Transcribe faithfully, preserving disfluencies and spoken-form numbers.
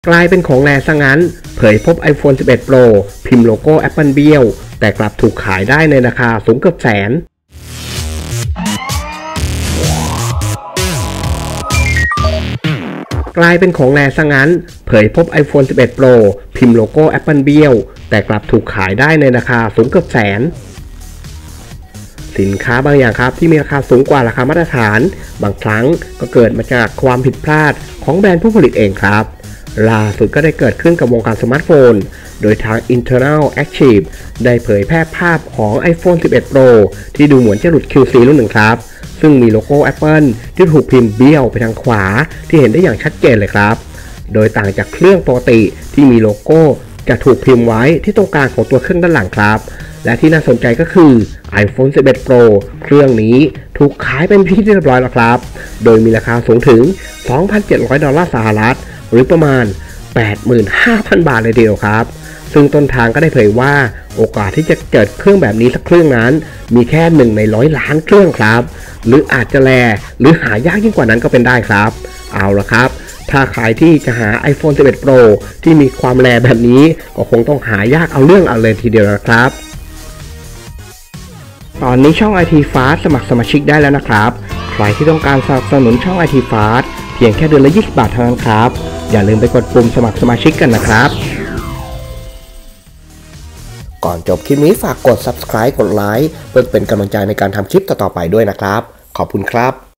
กลายเป็นของแรงซะงั้นเผยพบ iPhone สิบเอ็ด Pro พิมพ์โลโก้ Apple เบี้ยวแต่กลับถูกขายได้ในราคาสูงเกือบแสนกลายเป็นของแรงซะงั้นเผยพบ iPhone สิบเอ็ด Pro พิมพ์โลโก้ Apple เบี้ยวแต่กลับถูกขายได้ในราคาสูงเกือบแสนสินค้าบางอย่างครับที่มีราคาสูงกว่าราคามาตรฐานบางครั้งก็เกิดมาจากความผิดพลาดของแบรนด์ผู้ผลิตเองครับล่าสุดก็ได้เกิดขึ้นกับวงการสมาร์ทโฟนโดยทาง Internal Archive ได้เผยแพร่ภาพของ iPhone สิบเอ็ด Pro ที่ดูเหมือนจะหลุด คิว ซี รุ่นหนึ่งครับซึ่งมีโลโก้ Apple ที่ถูกพิมพ์เบี้ยวไปทางขวาที่เห็นได้อย่างชัดเจนเลยครับโดยต่างจากเครื่องปกติที่มีโลโก้จะถูกพิมพ์ไว้ที่ตรงกลางของตัวเครื่องด้านหลังครับและที่น่าสนใจก็คือ iPhone สิบเอ็ด Pro เครื่องนี้ถูกขายเป็นที่เรียบร้อยแล้วครับโดยมีราคาสูงถึง สองพันเจ็ดร้อย ดอลลาร์สหรัฐหรือประมาณ แปดหมื่นห้าพัน บาทเลยทีเดียวครับซึ่งต้นทางก็ได้เผยว่าโอกาสที่จะเกิดเครื่องแบบนี้สักเครื่องนั้นมีแค่หนึ่งในร้อยล้านเครื่องครับหรืออาจจะแลหรือหายากยิ่งกว่านั้นก็เป็นได้ครับเอาละครับถ้าใครที่จะหา iPhone สิบเอ็ด Pro ที่มีความแลแบบนี้ก็คงต้องหายากเอาเรื่องเอาเลยทีเดียวนะครับตอนนี้ช่อง ไอ ที Fast สมัครสมาชิกได้แล้วนะครับใครที่ต้องการสนับสนุนช่อง ไอ ที Fast เพียงแค่เดือนละยี่สิบบาทเท่านั้นครับอย่าลืมไปกดปุ่มสมัครสมาชิกกันนะครับก่อนจบคลิปนี้ฝากกด Subscribe กดไลค์เพื่อเป็นกำลังใจในการทำคลิปต่อๆไปด้วยนะครับขอบคุณครับ